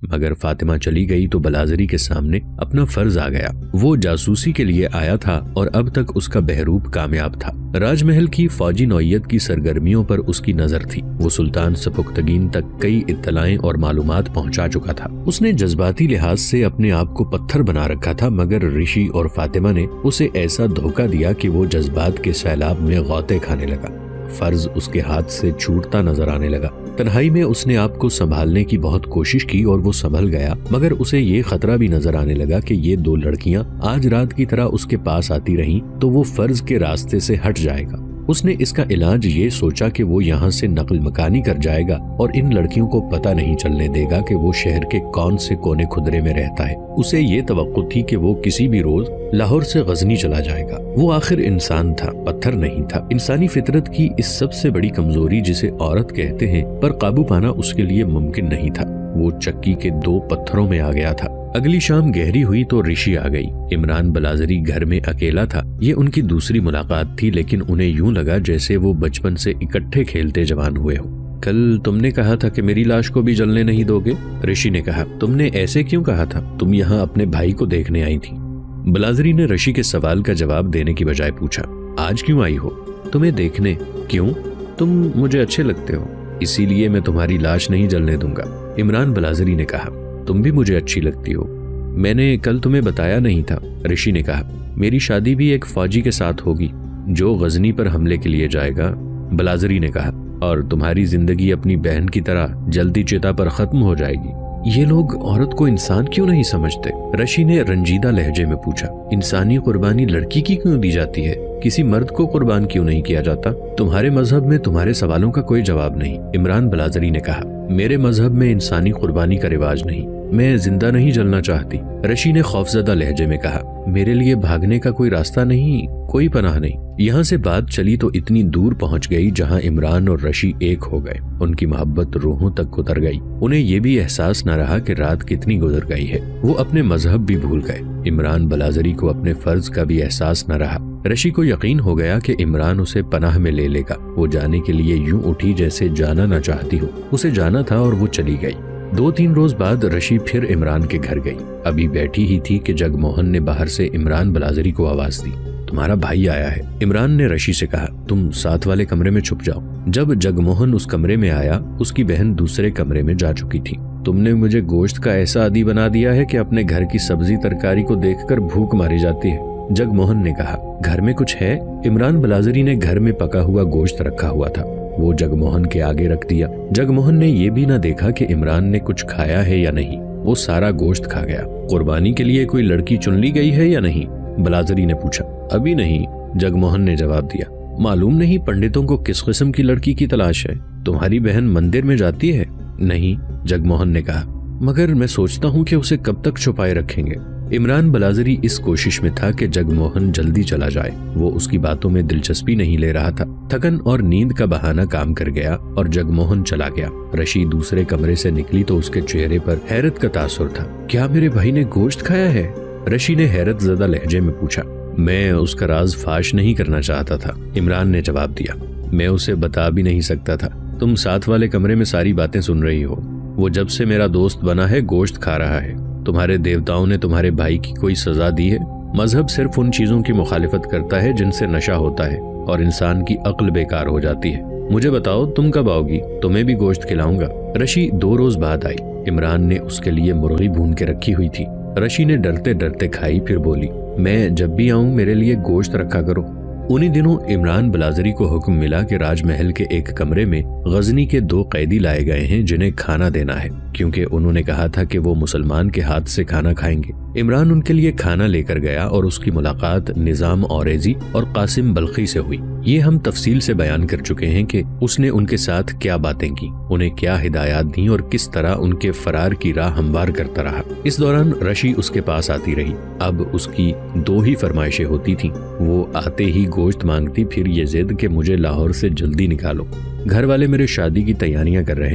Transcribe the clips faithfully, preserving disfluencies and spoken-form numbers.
मगर फातिमा चली गई तो बलाजरी के सामने अपना फर्ज आ गया। वो जासूसी के लिए आया था और अब तक उसका बहरूप कामयाब था। राजमहल की फौजी नौयत की सरगर्मियों पर उसकी नजर थी। वो सुल्तान सपुख्तगीन तक कई इत्तलाएं और मालूमात पहुंचा चुका था। उसने जज्बाती लिहाज से अपने आप को पत्थर बना रखा था, मगर ऋषि और फातिमा ने उसे ऐसा धोखा दिया कि वो जज्बात के सैलाब में गौते खाने लगा। फर्ज उसके हाथ से छूटता नजर आने लगा। तन्हाई में उसने आप को संभालने की बहुत कोशिश की और वो संभल गया, मगर उसे ये खतरा भी नजर आने लगा कि ये दो लड़कियां आज रात की तरह उसके पास आती रहीं तो वो फर्ज के रास्ते से हट जाएगा। उसने इसका इलाज ये सोचा कि वो यहाँ से नकल मकानी कर जाएगा और इन लड़कियों को पता नहीं चलने देगा कि वो शहर के कौन से कोने खुदरे में रहता है। उसे ये तवक्को थी कि वो किसी भी रोज लाहौर से गजनी चला जाएगा। वो आखिर इंसान था, पत्थर नहीं था। इंसानी फितरत की इस सबसे बड़ी कमजोरी जिसे औरत कहते हैं पर काबू पाना उसके लिए मुमकिन नहीं था। वो चक्की के दो पत्थरों में आ गया था। अगली शाम गहरी हुई तो ऋषि आ गई। इमरान बलाजरी घर में अकेला था। ये उनकी दूसरी मुलाकात थी, लेकिन उन्हें यूं लगा जैसे वो बचपन से इकट्ठे खेलते जवान हुए हो। कल तुमने कहा था कि मेरी लाश को भी जलने नहीं दोगे, ऋषि ने कहा। तुमने ऐसे क्यों कहा था? तुम यहाँ अपने भाई को देखने आई थी। बलाजरी ने ऋषि के सवाल का जवाब देने की बजाय पूछा, आज क्यों आई हो? तुम्हें देखने। क्यों? तुम मुझे अच्छे लगते हो, इसीलिए मैं तुम्हारी लाश नहीं जलने दूंगा। इमरान बलाजरी ने कहा, तुम भी मुझे अच्छी लगती हो। मैंने कल तुम्हें बताया नहीं था, ऋषि ने कहा। मेरी शादी भी एक फौजी के साथ होगी जो गजनी पर हमले के लिए जाएगा, बलाजरी ने कहा। और तुम्हारी जिंदगी अपनी बहन की तरह जल्दी चिता पर खत्म हो जाएगी। ये लोग औरत को इंसान क्यों नहीं समझते? ऋषि ने रंजीदा लहजे में पूछा। इंसानी कुर्बानी लड़की की क्यों दी जाती है? किसी मर्द को कुर्बान क्यों नहीं किया जाता? तुम्हारे मजहब में तुम्हारे सवालों का कोई जवाब नहीं, इमरान बलाजरी ने कहा। मेरे मजहब में इंसानी कुर्बानी का रिवाज नहीं। मैं जिंदा नहीं जलना चाहती, ऋषि ने खौफजदा लहजे में कहा। मेरे लिए भागने का कोई रास्ता नहीं, कोई पनाह नहीं। यहाँ से बात चली तो इतनी दूर पहुँच गई जहाँ इमरान और ऋषि एक हो गए। उनकी मोहब्बत रूहों तक उतर गई। उन्हें ये भी एहसास न रहा कि रात कितनी गुजर गई है। वो अपने मजहब भी भूल गए। इमरान बलाजरी को अपने फर्ज का भी एहसास न रहा। ऋषि को यकीन हो गया कि इमरान उसे पनाह में ले लेगा। वो जाने के लिए यूं उठी जैसे जाना न चाहती हो। उसे जाना था और वो चली गई। दो तीन रोज बाद ऋषि फिर इमरान के घर गई। अभी बैठी ही थी कि जगमोहन ने बाहर से इमरान बलाजरी को आवाज दी। तुम्हारा भाई आया है, इमरान ने ऋषि से कहा। तुम साथ वाले कमरे में छुप जाओ। जब जगमोहन उस कमरे में आया, उसकी बहन दूसरे कमरे में जा चुकी थी। तुमने मुझे गोश्त का ऐसा आदी बना दिया है कि अपने घर की सब्जी तरकारी को देखकर भूख मारी जाती है, जगमोहन ने कहा। घर में कुछ है? इमरान बलाजरी ने घर में पका हुआ गोश्त रखा हुआ था, वो जगमोहन के आगे रख दिया। जगमोहन ने ये भी ना देखा कि इमरान ने कुछ खाया है या नहीं। वो सारा गोश्त खा गया। कुर्बानी के लिए कोई लड़की चुन ली गई है या नहीं? बलाजरी ने पूछा। अभी नहीं, जगमोहन ने जवाब दिया। मालूम नहीं पंडितों को किस किस्म की लड़की की तलाश है। तुम्हारी बहन मंदिर में जाती है? नहीं, जगमोहन ने कहा। मगर मैं सोचता हूँ कि उसे कब तक छुपाए रखेंगे। इमरान बलाजरी इस कोशिश में था कि जगमोहन जल्दी चला जाए। वो उसकी बातों में दिलचस्पी नहीं ले रहा था। थकन और नींद का बहाना काम कर गया और जगमोहन चला गया। ऋषि दूसरे कमरे से निकली तो उसके चेहरे पर हैरत का तासुर था। क्या मेरे भाई ने गोश्त खाया है? ऋषि ने हैरत ज़दा लहजे में पूछा। मैं उसका राज फाश नहीं करना चाहता था, इमरान ने जवाब दिया। मैं उसे बता भी नहीं सकता था। तुम साथ वाले कमरे में सारी बातें सुन रही हो। वो जब से मेरा दोस्त बना है गोश्त खा रहा है। तुम्हारे देवताओं ने तुम्हारे भाई की कोई सजा दी है? मजहब सिर्फ उन चीजों की मुखालिफत करता है जिनसे नशा होता है और इंसान की अक्ल बेकार हो जाती है। मुझे बताओ तुम कब आओगी? तुम्हें भी गोश्त खिलाऊंगा। ऋषि दो रोज बाद आई। इमरान ने उसके लिए मुर्गी भून के रखी हुई थी। ऋषि ने डरते डरते खाई, फिर बोली, मैं जब भी आऊं मेरे लिए गोश्त रखा करो। उन्हीं दिनों इमरान बलाजरी को हुक्म मिला कि राजमहल के एक कमरे में गजनी के दो कैदी लाए गए हैं जिन्हें खाना देना है, क्योंकि उन्होंने कहा था कि वो मुसलमान के हाथ से खाना खाएंगे। इमरान उनके लिए खाना लेकर गया और उसकी मुलाकात निजाम औरेजी और कासिम बल्खी से हुई। ये हम तफसील से बयान कर चुके हैं कि उसने उनके साथ क्या बातें की, उन्हें क्या हिदायत दी और किस तरह उनके फरार की राह हमवार करता रहा। इस दौरान ऋषि उसके पास आती रही। अब उसकी दो ही फरमाइशें होती थी। वो आते ही गोश्त मांगती, फिर ये जिद कि मुझे लाहौर से जल्दी निकालो, घर वाले मेरे शादी की तैयारियां कर रहे हैं।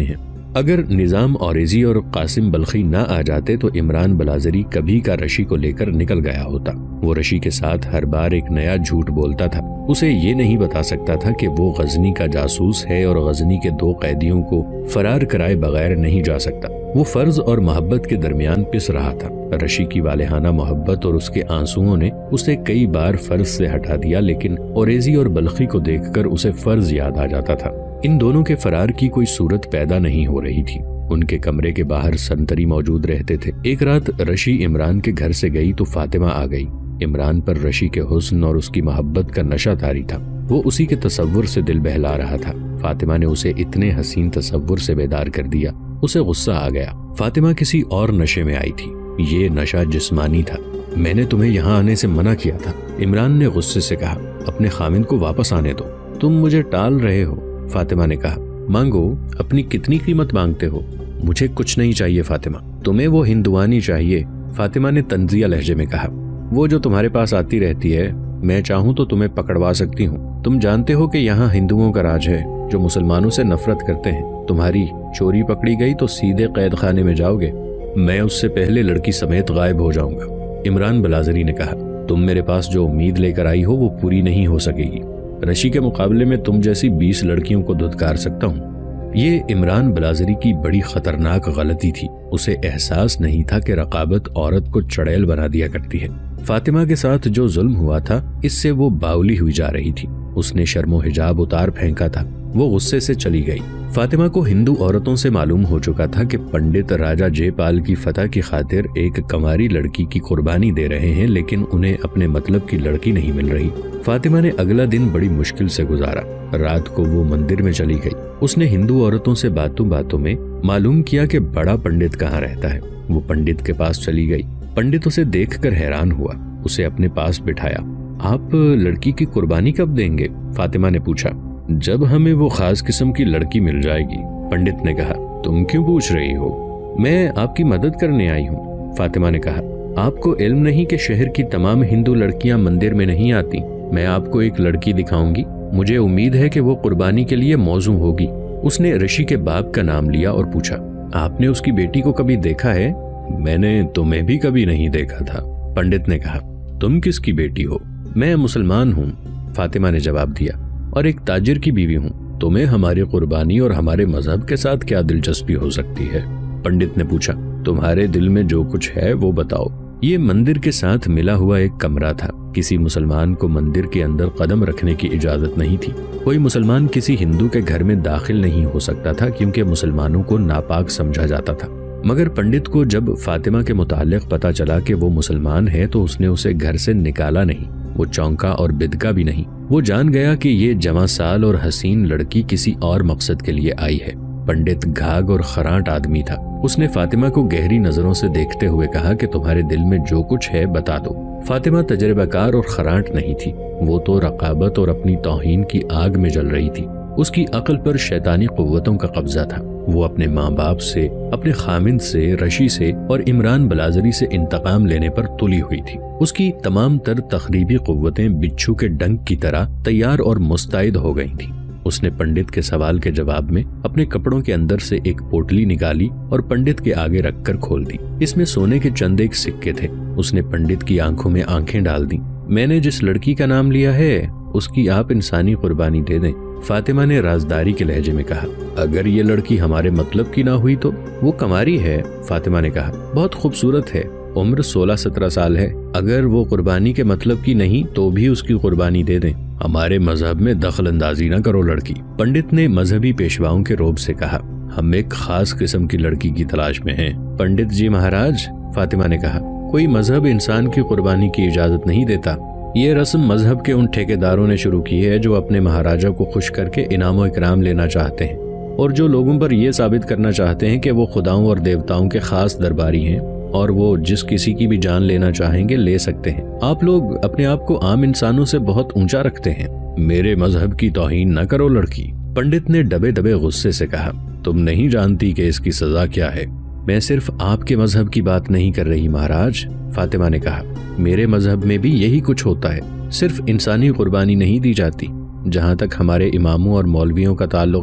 अगर निजाम औरेजी और कासिम बल्खी ना आ जाते तो इमरान बलाजरी कभी का रशी को लेकर निकल गया होता। वो रशी के साथ हर बार एक नया झूठ बोलता था। उसे ये नहीं बता सकता था कि वो गजनी का जासूस है और गजनी के दो कैदियों को फरार कराए बगैर नहीं जा सकता। वो फर्ज और मोहब्बत के दरमियान पिस रहा था। रशी की वालेहाना मोहब्बत और उसके आंसुओं ने उसे कई बार फर्ज से हटा दिया, लेकिन औरेजी और बल्खी को देखकर उसे फर्ज याद आ जाता था। इन दोनों के फरार की कोई सूरत पैदा नहीं हो रही थी। उनके कमरे के बाहर संतरी मौजूद रहते थे। एक रात रशी इमरान के घर से गई तो फातिमा आ गई। इमरान पर रशी के हुस्न और उसकी मोहब्बत का नशा तारी था। वो उसी के तसव्वुर से दिल बहला रहा था। फातिमा ने उसे इतने हसीन तसव्वुर से बेदार कर दिया, उसे गुस्सा आ गया। फातिमा किसी और नशे में आई थी। ये नशा जिस्मानी था। मैंने तुम्हें यहाँ आने से मना किया था, इमरान ने गुस्से से कहा। अपने खामिन को वापस आने दो, तुम मुझे टाल रहे हो। फातिमा ने कहा, मांगो, अपनी कितनी कीमत मांगते हो? मुझे कुछ नहीं चाहिए फातिमा। तुम्हें वो हिंदुआनी चाहिए, फातिमा ने तंजिया लहजे में कहा। वो जो तुम्हारे पास आती रहती है, मैं चाहूँ तो तुम्हें पकड़वा सकती हूँ। तुम जानते हो कि यहाँ हिंदुओं का राज है जो मुसलमानों से नफरत करते हैं। तुम्हारी चोरी पकड़ी गई तो सीधे कैद खाने में जाओगे। मैं उससे पहले लड़की समेत गायब हो जाऊंगा। इमरान बलाजरी ने कहा, तुम मेरे पास जो उम्मीद लेकर आई हो वो पूरी नहीं हो सकेगी। रशी के मुकाबले में तुम जैसी बीस लड़कियों को धुतकार सकता हूँ। ये इमरान बलाजरी की बड़ी खतरनाक गलती थी। उसे एहसास नहीं था कि रकाबत औरत को चड़ैल बना दिया करती है। फातिमा के साथ जो जुल्म हुआ था, इससे वो बावली हुई जा रही थी। उसने शर्मो हिजाब उतार फेंका था। वो गुस्से से चली गई। फातिमा को हिंदू औरतों से मालूम हो चुका था कि पंडित राजा जयपाल की फतह की खातिर एक कंवारी लड़की की कुर्बानी दे रहे हैं, लेकिन उन्हें अपने मतलब की लड़की नहीं मिल रही। फातिमा ने अगला दिन बड़ी मुश्किल से गुजारा। रात को वो मंदिर में चली गई। उसने हिंदू औरतों से बातों बातों में मालूम किया कि बड़ा पंडित कहाँ रहता है। वो पंडित के पास चली गई। पंडित उसे देखकर हैरान हुआ। उसे अपने पास बिठाया। आप लड़की की कुर्बानी कब देंगे? फातिमा ने पूछा। जब हमें वो खास किस्म की लड़की मिल जाएगी, पंडित ने कहा। तुम क्यों पूछ रही हो? मैं आपकी मदद करने आई हूँ, फातिमा ने कहा। आपको इल्म नहीं कि शहर की तमाम हिंदू लड़कियां मंदिर में नहीं आती। मैं आपको एक लड़की दिखाऊंगी। मुझे उम्मीद है कि वो कुर्बानी के लिए मौजू होगी। उसने ऋषि के बाप का नाम लिया और पूछा, आपने उसकी बेटी को कभी देखा है? मैंने तुम्हें भी कभी नहीं देखा था, पंडित ने कहा। तुम किसकी बेटी हो? मैं मुसलमान हूँ, फातिमा ने जवाब दिया, और एक ताजिर की बीवी हूँ। तुम्हें हमारी कुर्बानी और हमारे मजहब के साथ क्या दिलचस्पी हो सकती है? पंडित ने पूछा। तुम्हारे दिल में जो कुछ है वो बताओ। ये मंदिर के साथ मिला हुआ एक कमरा था। किसी मुसलमान को मंदिर के अंदर कदम रखने की इजाजत नहीं थी। कोई मुसलमान किसी हिंदू के घर में दाखिल नहीं हो सकता था, क्योंकि मुसलमानों को नापाक समझा जाता था। मगर पंडित को जब फातिमा के मुतालिक पता चला कि वो मुसलमान है तो उसने उसे घर से निकाला नहीं। वो चौंका और बिदका भी नहीं। वो जान गया कि ये जवासाल और हसीन लड़की किसी और मकसद के लिए आई है। पंडित घाघ और खराट आदमी था। उसने फातिमा को गहरी नजरों से देखते हुए कहा कि तुम्हारे दिल में जो कुछ है बता दो। फातिमा तजर्बाकार और खराट नहीं थी। वो तो रकाबत और अपनी तौहीन की आग में जल रही थी। उसकी अक्ल पर शैतानी कुव्वतों का कब्जा था। वो अपने माँ बाप से, अपने खामिंद से, रशी से और इमरान बलाजरी से इंतकाम लेने पर तुली हुई थी। उसकी तमाम तर तखरीबी कुव्वतें बिच्छू के डंक की तरह तैयार और मुस्तैद हो गई थी। उसने पंडित के सवाल के जवाब में अपने कपड़ों के अंदर से एक पोटली निकाली और पंडित के आगे रखकर खोल दी। इसमें सोने के चंद एक सिक्के थे। उसने पंडित की आंखों में आंखें डाल दी। मैंने जिस लड़की का नाम लिया है उसकी आप इंसानी कुर्बानी दे दें, फातिमा ने राजदारी के लहजे में कहा। अगर ये लड़की हमारे मतलब की ना हुई तो? वो कमारी है, फातिमा ने कहा। बहुत खूबसूरत है, उम्र सोलह सत्रह साल है। अगर वो कुर्बानी के मतलब की नहीं तो भी उसकी कुर्बानी दे दें। हमारे मजहब में दखल अंदाजी न करो लड़की, पंडित ने मजहबी पेशवाओं के रोब से कहा। हम एक खास किस्म की लड़की की तलाश में हैं। पंडित जी महाराज, फातिमा ने कहा, कोई मजहब इंसान की कुर्बानी की इजाजत नहीं देता। ये रस्म मजहब के उन ठेकेदारों ने शुरू की है जो अपने महाराजा को खुश करके इनाम इकराम लेना चाहते हैं और जो लोगों पर यह साबित करना चाहते हैं कि वो खुदाओं और देवताओं के खास दरबारी हैं और वो जिस किसी की भी जान लेना चाहेंगे ले सकते हैं। आप लोग अपने आप को आम इंसानों से बहुत ऊंचा रखते हैं। मेरे मजहब की तौहीन न करो लड़की, पंडित ने दबे दबे गुस्से से कहा। तुम नहीं जानती कि इसकी सजा क्या है। मैं सिर्फ आपके मजहब की बात नहीं कर रही महाराज, फातिमा ने कहा। मेरे मजहब में भी यही कुछ होता है। सिर्फ इंसानी कुर्बानी नहीं दी जाती। जहाँ तक हमारे इमामों और मौलवियों का ताल्लुक है,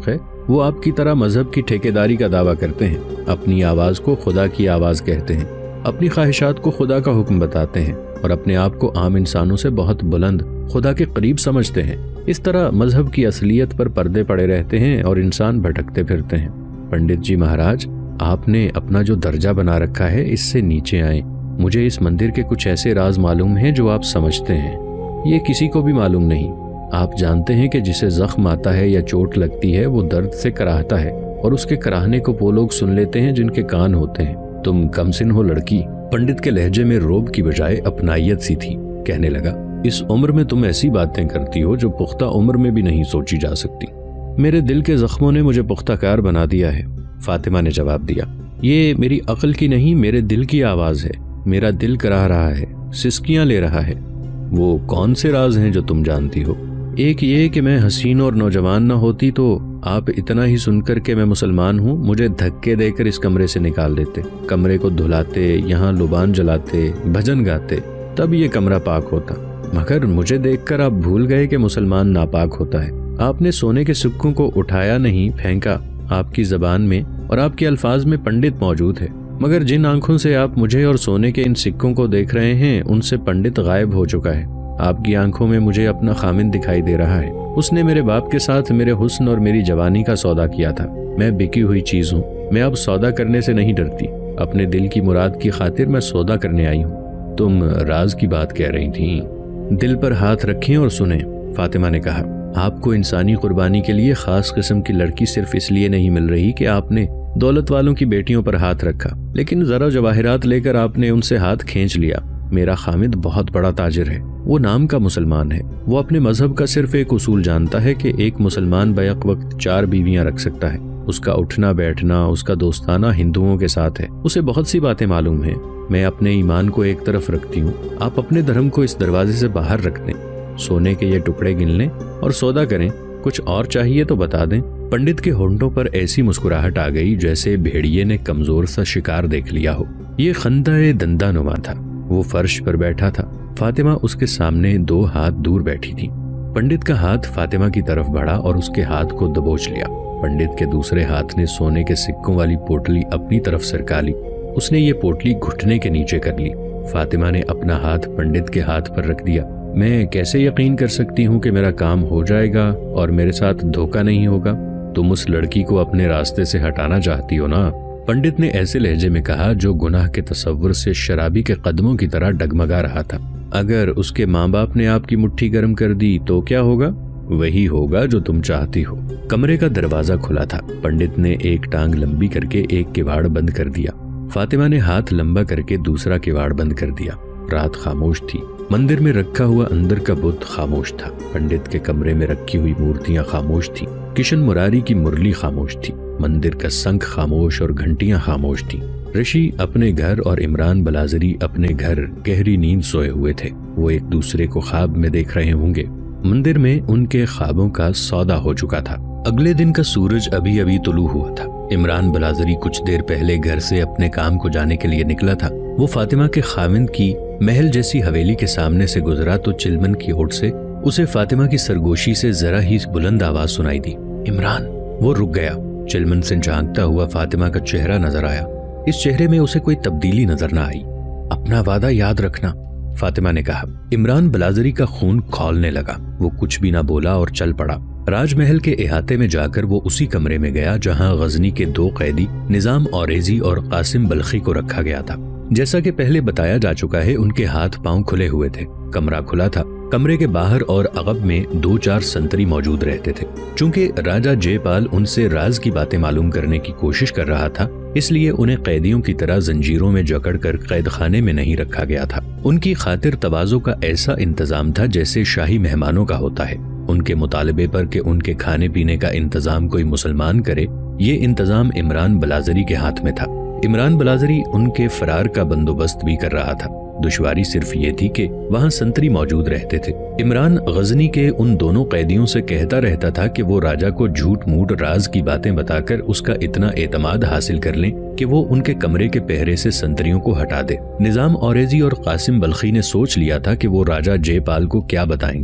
वो आपकी तरह मजहब की ठेकेदारी का दावा करते हैं, अपनी आवाज को खुदा की आवाज कहते हैं, अपनी ख्वाहिशात को खुदा का हुक्म बताते हैं और अपने आप को आम इंसानों से बहुत बुलंद खुदा के करीब समझते हैं। इस तरह मजहब की असलियत पर पर्दे पड़े रहते हैं और इंसान भटकते फिरते हैं। पंडित जी महाराज, आपने अपना जो दर्जा बना रखा है इससे नीचे आए। मुझे इस मंदिर के कुछ ऐसे राज मालूम हैं जो आप समझते हैं, ये किसी को भी मालूम नहीं। आप जानते हैं कि जिसे जख्म आता है या चोट लगती है वो दर्द से कराहता है और उसके कराहने को वो लोग सुन लेते हैं जिनके कान होते हैं। तुम कमसिन हो लड़की। पंडित के लहजे में रोब की बजाय अपनायत सी थी। कहने लगा, इस उम्र में तुम ऐसी बातें करती हो जो पुख्ता उम्र में भी नहीं सोची जा सकती। मेरे दिल के जख्मों ने मुझे पुख्ताकार बना दिया है। फातिमा ने जवाब दिया, ये मेरी अक्ल की नहीं, मेरे दिल की आवाज है। मेरा दिल कराह रहा है, सिसकियां ले रहा है। वो कौन से राज हैं जो तुम जानती हो? एक ये कि मैं हसीन और नौजवान न होती तो आप इतना ही सुनकर के मैं मुसलमान हूँ मुझे धक्के देकर इस कमरे से निकाल देते, कमरे को धुलाते, यहाँ लुबान जलाते, भजन गाते, तब ये कमरा पाक होता। मगर मुझे देखकर आप भूल गए कि मुसलमान नापाक होता है। आपने सोने के सिक्कों को उठाया नहीं, फेंका। आपकी जबान में और आपके अल्फाज में पंडित मौजूद है, मगर जिन आंखों से आप मुझे और सोने के इन सिक्कों को देख रहे हैं उनसे पंडित गायब हो चुका है। आपकी आंखों में मुझे अपना खामिन दिखाई दे रहा है। उसने मेरे बाप के साथ मेरे हुस्न और मेरी जवानी का सौदा किया था। मैं बिकी हुई चीज हूँ। मैं अब सौदा करने से नहीं डरती। अपने दिल की मुराद की खातिर मैं सौदा करने आई हूँ। तुम राज की बात कह रही थी। दिल पर हाथ रखें और सुने। फातिमा ने कहा, आपको इंसानी कुर्बानी के लिए खास किस्म की लड़की सिर्फ इसलिए नहीं मिल रही कि आपने दौलत वालों की बेटियों पर हाथ रखा, लेकिन जरा जवाहिरात लेकर आपने उनसे हाथ खींच लिया। मेरा खामिद बहुत बड़ा ताजिर है। वो नाम का मुसलमान है। वो अपने मजहब का सिर्फ एक उसूल जानता है कि एक मुसलमान बैक वक्त चार बीवियां रख सकता है। उसका उठना बैठना, उसका दोस्ताना हिंदुओं के साथ है। उसे बहुत सी बातें मालूम है। मैं अपने ईमान को एक तरफ रखती हूँ, आप अपने धर्म को इस दरवाजे से बाहर रख दें। सोने के ये टुकड़े गिन लें और सौदा करें। कुछ और चाहिए तो बता दें। पंडित के होंठों पर ऐसी मुस्कुराहट आ गई जैसे भेड़िए ने कमजोर सा शिकार देख लिया हो। ये खंदा दंदानुमा था। वो फर्श पर बैठा था। फातिमा उसके सामने दो हाथ दूर बैठी थी। पंडित का हाथ फातिमा की तरफ बढ़ा और उसके हाथ को दबोच लिया। पंडित के दूसरे हाथ ने सोने के सिक्कों वाली पोटली अपनी तरफ सरका ली। उसने ये पोटली घुटने के नीचे कर ली। फातिमा ने अपना हाथ पंडित के हाथ पर रख दिया। मैं कैसे यकीन कर सकती हूँ कि मेरा काम हो जाएगा और मेरे साथ धोखा नहीं होगा? तुम उस लड़की को अपने रास्ते से हटाना चाहती हो ना? पंडित ने ऐसे लहजे में कहा जो गुनाह के तसव्वुर से शराबी के कदमों की तरह डगमगा रहा था। अगर उसके माँ बाप ने आपकी मुट्ठी गर्म कर दी तो क्या होगा? वही होगा जो तुम चाहती हो। कमरे का दरवाजा खुला था। पंडित ने एक टांग लंबी करके एक किवाड़ बंद कर दिया। फातिमा ने हाथ लंबा करके दूसरा किवाड़ बंद कर दिया। रात खामोश थी। मंदिर में रखा हुआ अंदर का बुत खामोश था। पंडित के कमरे में रखी हुई मूर्तियां खामोश थी। किशन मुरारी की मुरली खामोश थी। मंदिर का शंख खामोश और घंटियां खामोश थी। ऋषि अपने घर और इमरान बलाजरी अपने घर गहरी नींद सोए हुए थे। वो एक दूसरे को ख्वाब में देख रहे होंगे। मंदिर में उनके ख्वाबों का सौदा हो चुका था। अगले दिन का सूरज अभी अभी तुलू हुआ था। इमरान बलाजरी कुछ देर पहले घर से अपने काम को जाने के लिए निकला था। वो फातिमा के खाविंद की महल जैसी हवेली के सामने से गुजरा तो चिलमन की ओर से उसे फातिमा की सरगोशी से जरा ही बुलंद आवाज सुनाई दी, इमरान। वो रुक गया। चिलमन से झांकता हुआ फातिमा का चेहरा नजर आया। इस चेहरे में उसे कोई तब्दीली नजर न आई। अपना वादा याद रखना, फातिमा ने कहा। इमरान बलाजरी का खून खौलने लगा। वो कुछ भी ना बोला और चल पड़ा। राजमहल के इहाते में जाकर वो उसी कमरे में गया जहां गजनी के दो कैदी निजाम औरेजी और कासिम बल्खी को रखा गया था। जैसा कि पहले बताया जा चुका है, उनके हाथ पांव खुले हुए थे। कमरा खुला था। कमरे के बाहर और अगब में दो चार संतरी मौजूद रहते थे। चूंकि राजा जयपाल उनसे राज की बातें मालूम करने की कोशिश कर रहा था, इसलिए उन्हें कैदियों की तरह जंजीरों में जकड़कर कैद खाने में नहीं रखा गया था। उनकी खातिर तवाज़ो का ऐसा इंतजाम था जैसे शाही मेहमानों का होता है। उनके मुतालबे पर कि उनके खाने पीने का इंतजाम कोई मुसलमान करे, ये इंतजाम इमरान बलाजरी के हाथ में था। इमरान बलाजरी उनके फरार का बंदोबस्त भी कर रहा था। दुश्वारी सिर्फ ये थी कि वहाँ संतरी मौजूद रहते थे। इमरान गजनी के उन दोनों कैदियों से कहता रहता था कि वो राजा को झूठ मूठ राज की बातें बताकर उसका इतना एतमाद हासिल कर लें कि वो उनके कमरे के पहरे से संतरियों को हटा दे। निजाम औरेजी और कासिम बल्खी ने सोच लिया था कि वो राजा जयपाल को क्या बताएंगे।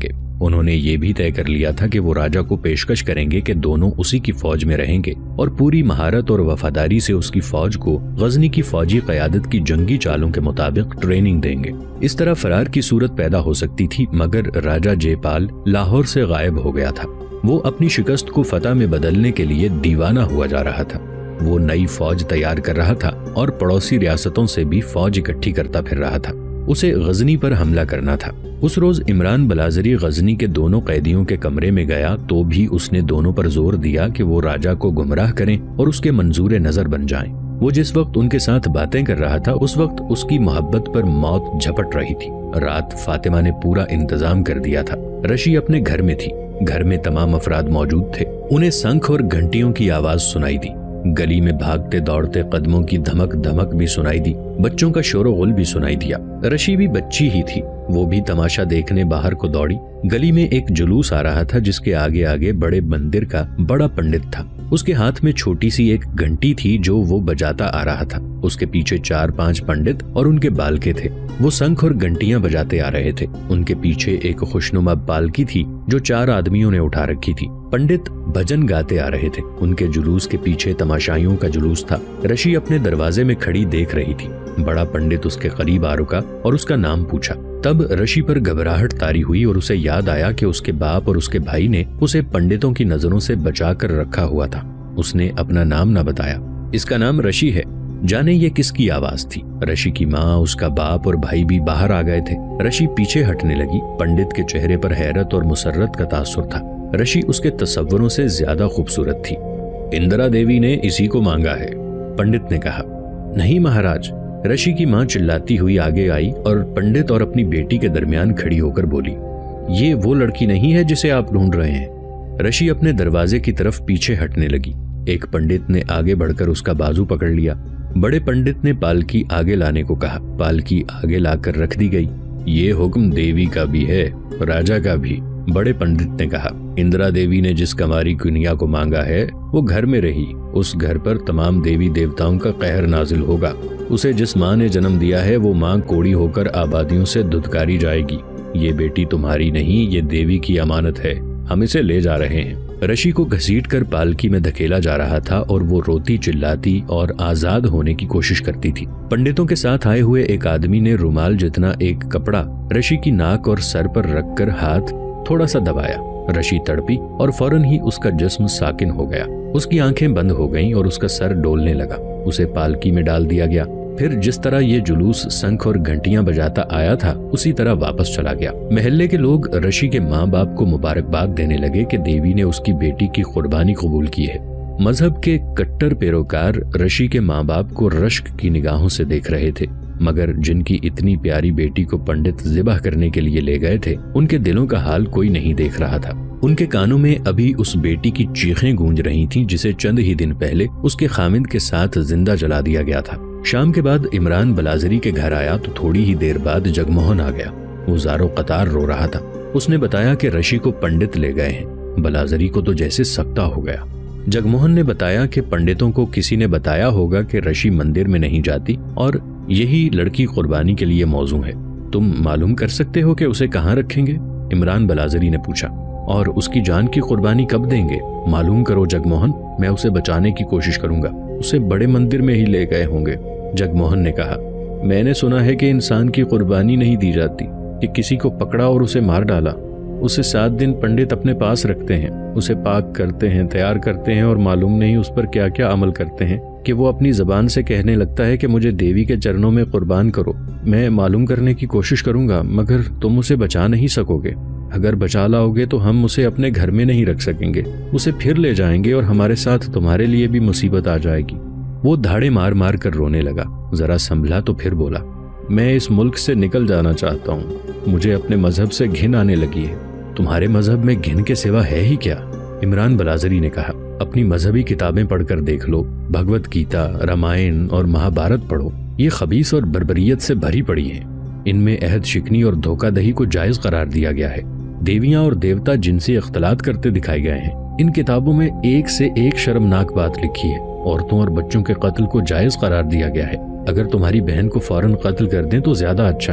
उन्होंने ये भी तय कर लिया था कि वो राजा को पेशकश करेंगे कि दोनों उसी की फौज में रहेंगे और पूरी महारत और वफादारी से उसकी फौज को गजनी की फौजी क़यादत की जंगी चालों के मुताबिक ट्रेनिंग देंगे। इस तरह फरार की सूरत पैदा हो सकती थी, मगर राजा जयपाल लाहौर से गायब हो गया था। वो अपनी शिकस्त को फतह में बदलने के लिए दीवाना हुआ जा रहा था। वो नई फौज तैयार कर रहा था और पड़ोसी रियासतों से भी फौज इकट्ठी करता फिर रहा था। उसे गजनी पर हमला करना था। उस रोज इमरान बलाजरी गजनी के दोनों कैदियों के कमरे में गया तो भी उसने दोनों पर जोर दिया कि वो राजा को गुमराह करें और उसके मंजूर नजर बन जाएं। वो जिस वक्त उनके साथ बातें कर रहा था उस वक्त उसकी मोहब्बत पर मौत झपट रही थी। रात फातिमा ने पूरा इंतजाम कर दिया था। रशी अपने घर में थी। घर में तमाम अफराद मौजूद थे। उन्हें शंख और घंटियों की आवाज सुनाई दी। गली में भागते दौड़ते कदमों की धमक धमक भी सुनाई दी। बच्चों का शोर-ओ-गुल भी सुनाई दिया। रशी भी बच्ची ही थी। वो भी तमाशा देखने बाहर को दौड़ी। गली में एक जुलूस आ रहा था जिसके आगे आगे बड़े मंदिर का बड़ा पंडित था। उसके हाथ में छोटी सी एक घंटी थी जो वो बजाता आ रहा था। उसके पीछे चार पांच पंडित और उनके बालके थे। वो शंख और घंटियां बजाते आ रहे थे। उनके पीछे एक खुशनुमा पालकी थी जो चार आदमियों ने उठा रखी थी। पंडित भजन गाते आ रहे थे। उनके जुलूस के पीछे तमाशाइयों का जुलूस था। रशी अपने दरवाजे में खड़ी देख रही थी। बड़ा पंडित उसके करीब आ रुका और उसका नाम पूछा। तब रशी पर घबराहट तारी हुई और उसे याद आया कि उसके बाप और उसके भाई ने उसे पंडितों की नजरों से बचा कर रखा हुआ था। उसने अपना नाम न बताया। इसका नाम रशी है। जाने ये किसकी आवाज थी। रशी की माँ, उसका बाप और भाई भी बाहर आ गए थे। रशी पीछे हटने लगी। पंडित के चेहरे पर हैरत और मुसर्रत का तासुर था। रशी उसके तसव्वुरों से ज्यादा खूबसूरत थी। इंदिरा देवी ने इसी को मांगा है, पंडित ने कहा। नहीं महाराज। रशी की माँ चिल्लाती हुई आगे आई और पंडित और अपनी बेटी के दरमियान खड़ी होकर बोली, ये वो लड़की नहीं है जिसे आप ढूंढ रहे हैं। रशी अपने दरवाजे की तरफ पीछे हटने लगी। एक पंडित ने आगे बढ़कर उसका बाजू पकड़ लिया। बड़े पंडित ने पालकी आगे लाने को कहा। पालकी आगे लाकर रख दी गई। ये हुक्म देवी का भी है, राजा का भी, बड़े पंडित ने कहा। इंदिरा देवी ने जिस कमारी कुनिया को मांगा है वो घर में रही। उस घर पर तमाम देवी देवताओं का कहर नाजिल होगा। उसे जिस माँ ने जन्म दिया है वो माँ कोड़ी होकर आबादियों से धुतकारी जाएगी। ये बेटी तुम्हारी नहीं, ये देवी की अमानत है। हम इसे ले जा रहे हैं। रशी को घसीट कर पालकी में धकेला जा रहा था और वो रोती चिल्लाती और आजाद होने की कोशिश करती थी। पंडितों के साथ आए हुए एक आदमी ने रुमाल जितना एक कपड़ा रशी की नाक और सर पर रखकर हाथ थोड़ा सा दबाया। रशी तड़पी और फौरन ही उसका जिस्म साकिन हो गया। उसकी आंखें बंद हो गईं और उसका सर डोलने लगा। उसे पालकी में डाल दिया गया। फिर जिस तरह ये जुलूस शंख और घंटियां बजाता आया था उसी तरह वापस चला गया। महल्ले के लोग रशी के माँ बाप को मुबारकबाद देने लगे कि देवी ने उसकी बेटी की कुर्बानी कबूल की है। मजहब के कट्टर पैरोकार रशी के माँ बाप को रश्क की निगाहों से देख रहे थे, मगर जिनकी इतनी प्यारी बेटी को पंडित ज़िबह करने के लिए ले गए थे उनके दिलों का हाल कोई नहीं देख रहा था। उनके कानों में अभी उस बेटी की चीखें गूंज रही थीं जिसे चंद ही दिन पहले उसके खामिद के साथ जिंदा जला दिया गया था। शाम के बाद इमरान बलाजरी के घर आया तो थोड़ी ही देर बाद जगमोहन आ गया। वो ज़ारो कतार रो रहा था। उसने बताया कि रशी को पंडित ले गए हैं। बलाजरी को तो जैसे सकता हो गया। जगमोहन ने बताया कि पंडितों को किसी ने बताया होगा कि रशी मंदिर में नहीं जाती और यही लड़की कुर्बानी के लिए मौजू है। तुम मालूम कर सकते हो कि उसे कहाँ रखेंगे? इमरान बलाजरी ने पूछा। और उसकी जान की कुर्बानी कब देंगे? मालूम करो जगमोहन, मैं उसे बचाने की कोशिश करूंगा। उसे बड़े मंदिर में ही ले गए होंगे। जगमोहन ने कहा, मैंने सुना है कि इंसान की कुर्बानी नहीं दी जाती, कि किसी को पकड़ा और उसे मार डाला। उसे सात दिन पंडित अपने पास रखते हैं, उसे पाक करते हैं, तैयार करते हैं और मालूम नहीं उस पर क्या क्या अमल करते हैं कि वो अपनी जबान से कहने लगता है कि मुझे देवी के चरणों में कुर्बान करो। मैं मालूम करने की कोशिश करूंगा, मगर तुम उसे बचा नहीं सकोगे। अगर बचा लाओगे तो हम उसे अपने घर में नहीं रख सकेंगे। उसे फिर ले जाएंगे और हमारे साथ तुम्हारे लिए भी मुसीबत आ जाएगी। वो धाड़े मार मार कर रोने लगा। जरा संभला तो फिर बोला, मैं इस मुल्क से निकल जाना चाहता हूँ। मुझे अपने मजहब से घिन आने लगी है। तुम्हारे मजहब में घिन के सिवा है ही क्या? इमरान बलाजरी ने कहा, अपनी मजहबी किताबें पढ़कर देख लो। भगवत गीता, रामायण और महाभारत पढ़ो। ये खबीस और बर्बरियत से भरी पड़ी हैं। इनमें अहद शिकनी और धोखादही को जायज करार दिया गया है। देवियां और देवता जिनसी इख्तलात करते दिखाए गए हैं। इन किताबों में एक से एक शर्मनाक बात लिखी है। औरतों और बच्चों के कत्ल को जायज करार दिया गया है। अगर तुम्हारी बहन को फौरन कत्ल कर दें तो ज्यादा अच्छा है।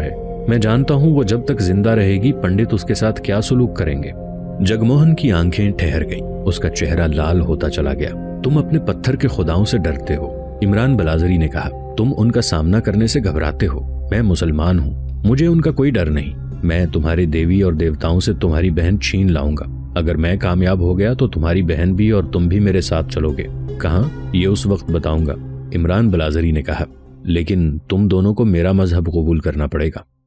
मैं जानता हूँ वो जब तक जिंदा रहेगी पंडित उसके साथ क्या सुलूक करेंगे। जगमोहन की आंखें ठहर गईं, उसका चेहरा लाल होता चला गया। तुम अपने पत्थर के खुदाओं से डरते हो, इमरान बलाजरी ने कहा। तुम उनका सामना करने से घबराते हो। मैं मुसलमान हूँ, मुझे उनका कोई डर नहीं। मैं तुम्हारे देवी और देवताओं से तुम्हारी बहन छीन लाऊंगा। अगर मैं कामयाब हो गया तो तुम्हारी बहन भी और तुम भी मेरे साथ चलोगे। कहाँ? ये उस वक्त बताऊंगा, इमरान बलाजरी ने कहा। लेकिन तुम दोनों को मेरा मजहब कबूल करना पड़ेगा।